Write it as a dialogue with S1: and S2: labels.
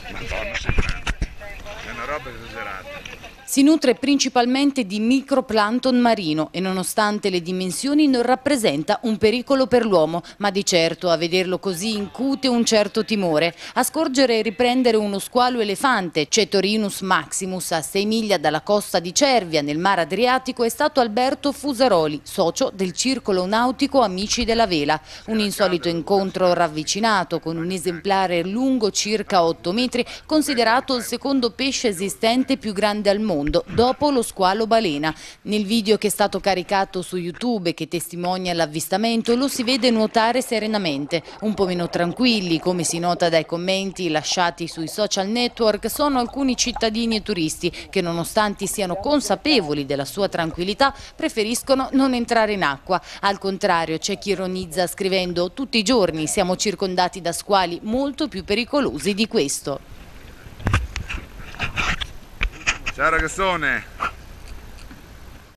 S1: Madonna, sei grande. È una roba esagerata.
S2: Si nutre principalmente di microplancton marino e nonostante le dimensioni non rappresenta un pericolo per l'uomo, ma di certo a vederlo così incute un certo timore. A scorgere e riprendere uno squalo elefante, Cetorinus maximus, a 6 miglia dalla costa di Cervia, nel Mar Adriatico, è stato Alberto Fusaroli, socio del circolo nautico Amici della Vela. Un insolito incontro ravvicinato con un esemplare lungo circa 8 metri, considerato il secondo pesce esistente più grande al mondo, dopo lo squalo balena. Nel video che è stato caricato su YouTube e che testimonia l'avvistamento lo si vede nuotare serenamente, un po' meno tranquilli, come si nota dai commenti lasciati sui social network, sono alcuni cittadini e turisti che, nonostante siano consapevoli della sua tranquillità, preferiscono non entrare in acqua. Al contrario, c'è chi ironizza scrivendo: tutti i giorni siamo circondati da squali molto più pericolosi di questo.
S1: Ciao ragazzone!